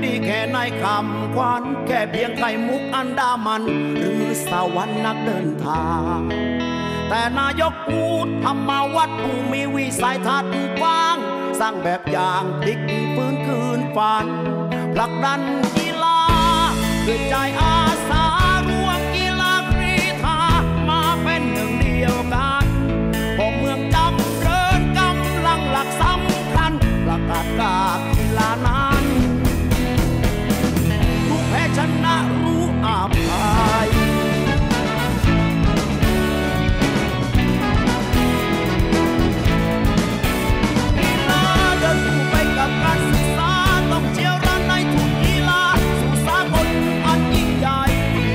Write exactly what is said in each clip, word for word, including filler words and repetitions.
ดีแค่ในคำควันแค่เพียงไข่มุกอันดามันหรือสวรรค์นักเดินทางแต่นายกพูดธรรมวัดผู้มีวิสัยทัศน์กว้างสร้างแบบอย่างพลิกฟื้นคืนฝันผลักดันกีฬาด้วยใจอาสารวมกีฬากรีฑามาเป็นหนึ่งเดียวกันพอเมืองจำเริญกำลังหลักสำคัญประกาศกากีฬานั้นผู้แพ้ชนะรู้อภัยกับการศึกษาต้องเชี่ยวชาญในทุกกีฬาสู่สากลอันยิ่งใหญ่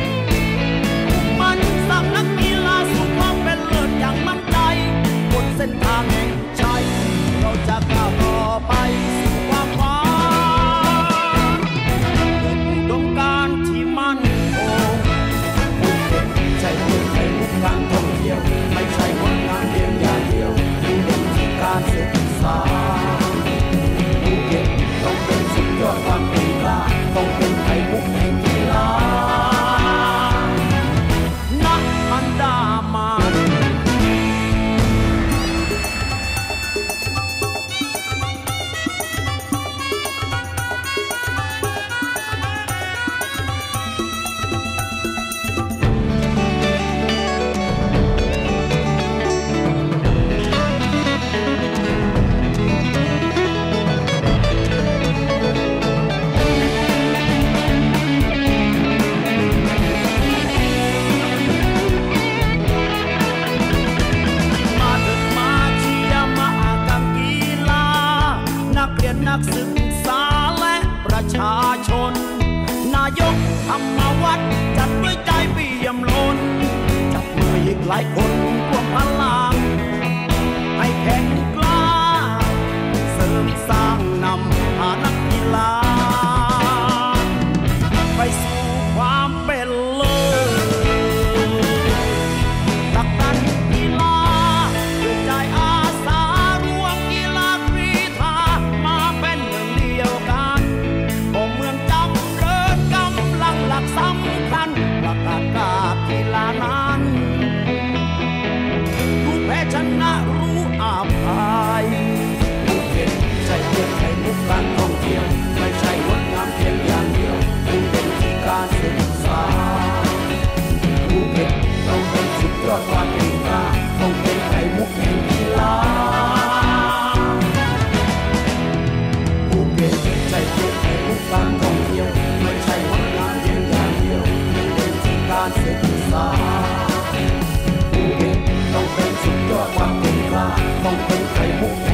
มันสร้างนักกีฬาสู่ความเป็นเลิศอย่างมั่นใจบนเส้นทางแห่งชัยเราจะก้าวต่อไปสู่ความฝันด้วยอุดมการณ์ที่มั่นคงภูเก็ตใช่เพียงแค่มุกการท่องเที่ยวไม่ใช่งดงามเพียงอย่างเดียวคือเป็นที่การศึกษาต้องเป็นสุดยอดความเก่งกล้าต้องเป็นไข่มุกแห่งกีฬานักอันดามันนักศึกษาและประชาชนนายกธรรมวัฒน์จัดด้วยใจเปี่ยมล้นจับมืออีกหลายคนรวมพลังให้แข็งกล้าเสริมสร้างนำพานักกีฬาไปสู่ความเป็นเลิศผลักดันกีฬาด้วยใจอาสารวมกีฬากรีฑามาเป็นหนึ่งเดียวกันของเมืองจำเริญกำลังหลักสำคัญประกาศกากีฬานั้นผู้แพ้ชนะรู้อภัยภูเก็ตใช่เพียงไข่มุกการท่องเที่ยวไม่ใช่งดงามเพียงอย่างเดียวคือเป็นที่การศึกษาภูเก็ตต้องเป็นสุดยอดความเก่งกล้าต้องเป็นไข่มุกแห่งกีฬาภูเก็ตใช่เพียงไข่มุกการท่องเที่ยวไม่ใช่งดงามเพียงอย่างเดียวคือเป็นที่การศึกษาภูเก็ตต้องเป็นสุดยอดความเก่งกล้าต้องเป็นไข่มุก